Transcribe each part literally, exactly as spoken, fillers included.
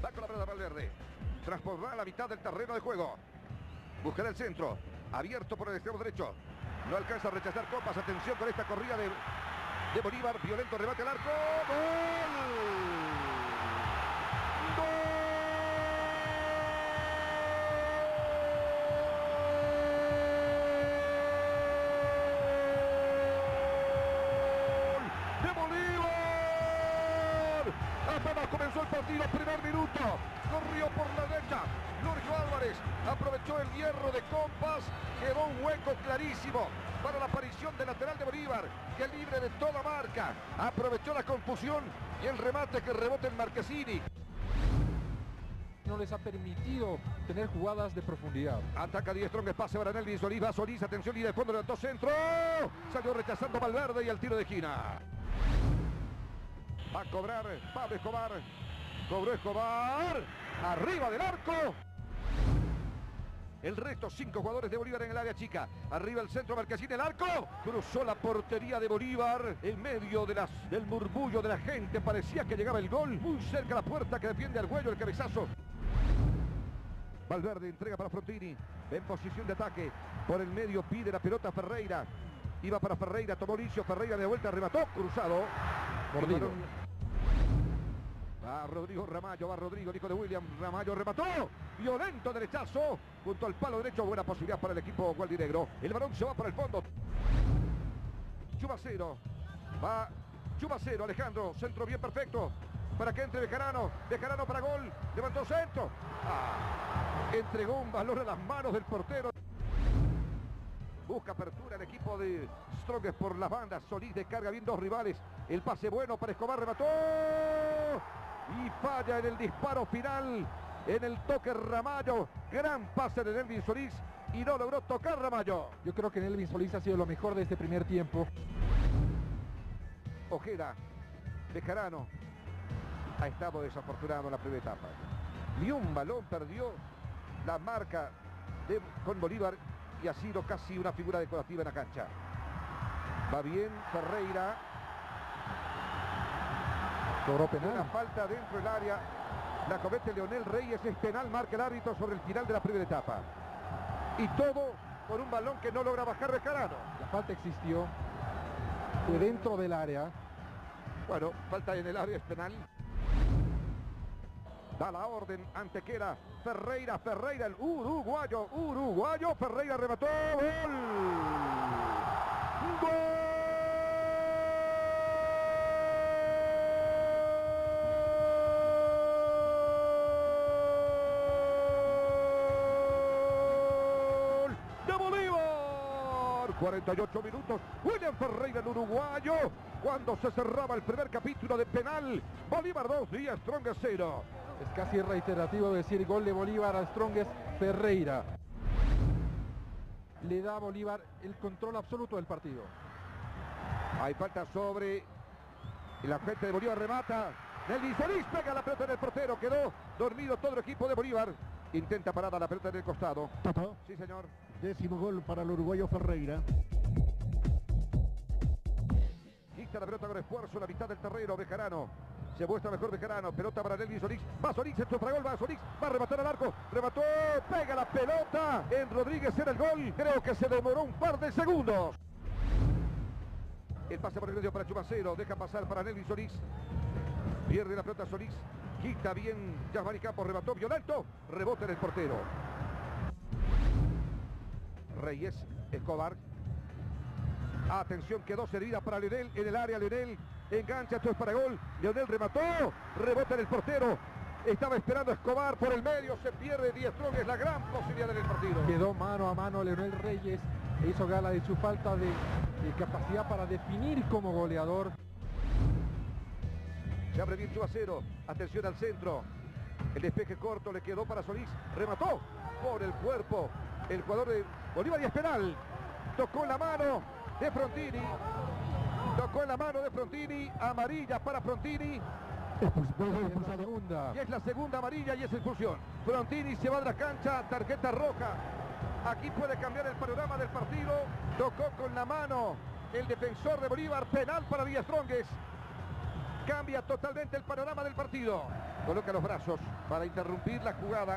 Va con la pelota Valverde. Transportará la mitad del terreno de juego. Buscará el centro. Abierto por el extremo derecho. No alcanza a rechazar Copas. Atención con esta corrida de, de Bolívar. Violento remate al arco. ¡Gol! ¡Gol! ¡De Bolívar! Apenas comenzó el partido, primer minuto. Corrió por la derecha. Lurjo Álvarez aprovechó el hierro de Copas. Quedó un hueco clarísimo para la aparición del lateral de Bolívar, que libre de toda marca. Aprovechó la confusión y el remate que rebota en Marchesini. No les ha permitido tener jugadas de profundidad. Ataca Die Strong, pase para Nelvis Solís, va Solís, atención, línea de fondo, levantó centro. Salió rechazando Valverde y al tiro de esquina. Va a cobrar Pablo Escobar. Cobró Escobar. Arriba del arco. El resto, cinco jugadores de Bolívar en el área chica. Arriba el centro, Marchesini, el arco. Cruzó la portería de Bolívar. En medio de las, del murmullo de la gente. Parecía que llegaba el gol. Muy cerca la puerta que defiende Argüello, el cabezazo. Valverde entrega para Frontini. En posición de ataque. Por el medio pide la pelota Ferreira. Iba para Ferreira, tomó Licio. Ferreira de vuelta, remató. Cruzado. Mordido. Va Rodrigo Ramallo, va Rodrigo, el hijo de William. Ramallo remató. Violento derechazo. Junto al palo derecho. Buena posibilidad para el equipo gualdinegro. El balón se va para el fondo. Chumacero. Va Chumacero, Alejandro. Centro bien perfecto. Para que entre Bejarano. Bejarano para gol. Levantó centro. Ah, entregó un balón a las manos del portero. Busca apertura el equipo de Strongest por las bandas. Solís descarga bien dos rivales. El pase bueno para Escobar. Remató. Y falla en el disparo final. En el toque Ramallo. Gran pase de Nelvin Solís. Y no logró tocar Ramallo. Yo creo que Nelvin Solís ha sido lo mejor de este primer tiempo. Ojeda. Bejarano. Ha estado desafortunado en la primera etapa. Ni un balón perdió la marca de, con Bolívar. Y ha sido casi una figura decorativa en la cancha. Va bien Ferreira. Cobró penal. Una falta dentro del área. La comete Leonel Reyes. Es penal, marca el árbitro sobre el final de la primera etapa. Y todo por un balón que no logra bajar Bejarano. La falta existió. Fue dentro del área. Bueno, falta en el área, es penal. Da la orden Antequera. Ferreira, Ferreira, el uruguayo, uruguayo. Ferreira remató. ¡Gol! ¡Gol! ¡De Bolívar! cuarenta y ocho minutos. William Ferreira, el uruguayo. Cuando se cerraba el primer capítulo de penal. Bolívar dos, Die Strongest cero. Es casi reiterativo decir gol de Bolívar a Strongest. Ferreira le da a Bolívar el control absoluto del partido. Hay falta sobre la gente de Bolívar, remata. Nelvin Solís pega la pelota en el portero. Quedó dormido todo el equipo de Bolívar. Intenta parada la pelota en el costado. Toto. Sí, señor. Décimo gol para el uruguayo Ferreira. Quita la pelota con esfuerzo, la mitad del terreno, Bejarano. Se muestra mejor Bejarano, pelota para Nelvin Solís. Va Solís, centro para gol, va Solís. Va a rematar al arco, remató, pega la pelota. En Rodríguez era el gol. Creo que se demoró un par de segundos. El pase por el medio para Chumacero, deja pasar para Nelvin Solís. Pierde la pelota Solís. Quita bien Yasmani Campos, remató violento. Rebota en el portero. Reyes, Escobar. Atención, quedó servida para Leonel en el área. Leonel engancha, esto es para gol. Leonel remató, rebota en el portero. Estaba esperando Escobar por el medio, se pierde Die Strongest, es la gran posibilidad en el partido. Quedó mano a mano Leonel Reyes e hizo gala de su falta de, de capacidad para definir como goleador. Se abre bien Chumacero, atención al centro. El despeje corto le quedó para Solís, remató por el cuerpo el jugador de Bolívar y es penal. Tocó la mano de Frontini. Tocó en la mano de Frontini. Amarilla para Frontini. Es la segunda. Y es la segunda amarilla y es expulsión. Frontini se va de la cancha. Tarjeta roja. Aquí puede cambiar el panorama del partido. Tocó con la mano el defensor de Bolívar. Penal para Die Strongest. Cambia totalmente el panorama del partido. Coloca los brazos para interrumpir la jugada.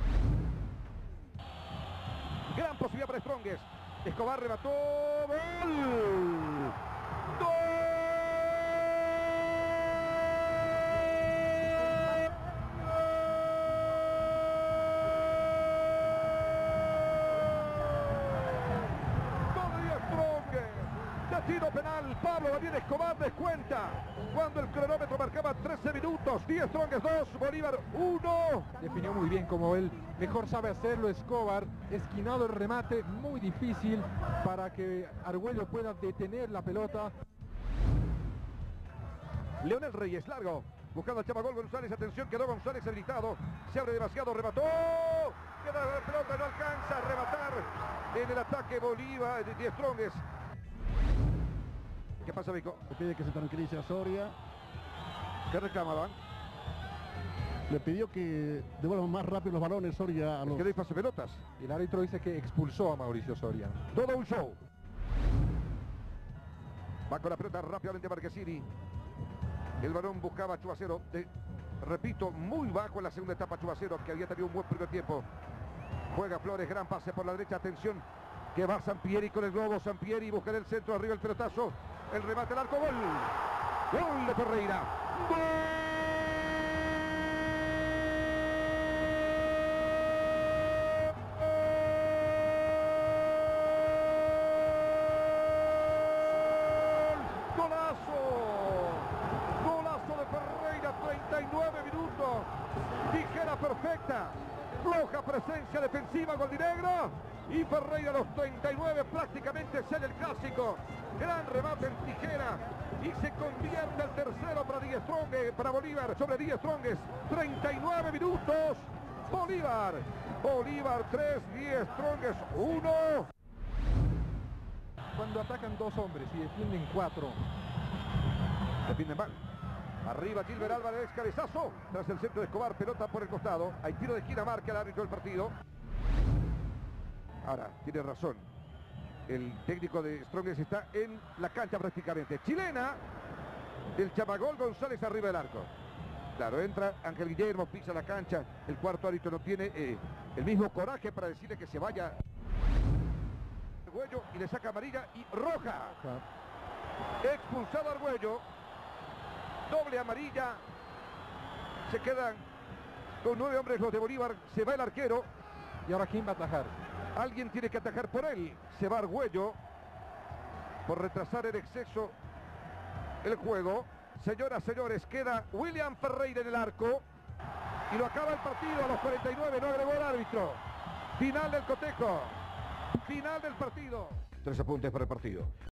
Gran posibilidad para Strongest. Escobar remató. ¡Gol! ¡Gol! Tiro penal, Pablo Daniel Escobar descuenta cuando el cronómetro marcaba trece minutos. Die Strongest dos, Bolívar uno. Definió muy bien como él mejor sabe hacerlo Escobar. Esquinado el remate, muy difícil para que Argüello pueda detener la pelota. Leonel Reyes, largo, buscando al Chamagol González. Atención, quedó González habilitado. Se abre demasiado, remató. Queda la pelota, no alcanza a rematar en el ataque Bolívar de Die Strongest. ¿Qué pasa, Vico? Le pide que se tranquilice a Soria. ¿Qué reclamaban? Le pidió que devuelvan más rápido los balones Soria a los... Que no hay pase pelotas. Y el árbitro dice que expulsó a Mauricio Soria. Todo un show. Va con la pelota rápidamente Marquesini. El balón buscaba a Chubacero. De, repito, muy bajo en la segunda etapa Chubacero, que había tenido un buen primer tiempo. Juega Flores, gran pase por la derecha. Atención, que va Sampieri con el globo. Sampieri busca en el centro, arriba el pelotazo. El remate al arco, gol. Gol de Ferreira. ¡Gol! ¡Golazo! Golazo de Ferreira, treinta y nueve minutos. Tijera perfecta. Floja presencia defensiva goldinegro. Y Ferreira a los treinta y nueve prácticamente sale el clásico. Gran remate en tijera y se convierte el tercero para Die Strongest, para Bolívar sobre Die Strongest. treinta y nueve minutos. Bolívar. Bolívar tres, Die Strongest uno. Cuando atacan dos hombres y defienden cuatro. Defienden mal. Arriba Gilbert Álvarez, cabezazo. Tras el centro de Escobar, pelota por el costado. Hay tiro de esquina, marca el árbitro del partido. Ahora, tiene razón. El técnico de Strongest está en la cancha prácticamente. Chilena del Chamagol González arriba del arco. Claro, entra Ángel Guillermo, pisa la cancha. El cuarto árbitro no tiene eh, el mismo coraje para decirle que se vaya. Argüello y le saca amarilla y roja. Expulsado Argüello. Doble amarilla. Se quedan con nueve hombres los de Bolívar. Se va el arquero. ¿Y ahora quién va a atajar? Alguien tiene que atajar por él. Se va Argüello por retrasar en exceso el juego. Señoras, señores, queda William Ferreira en el arco. Y lo acaba el partido a los cuarenta y nueve. No agregó el árbitro. Final del cotejo. Final del partido. Tres apuntes para el partido.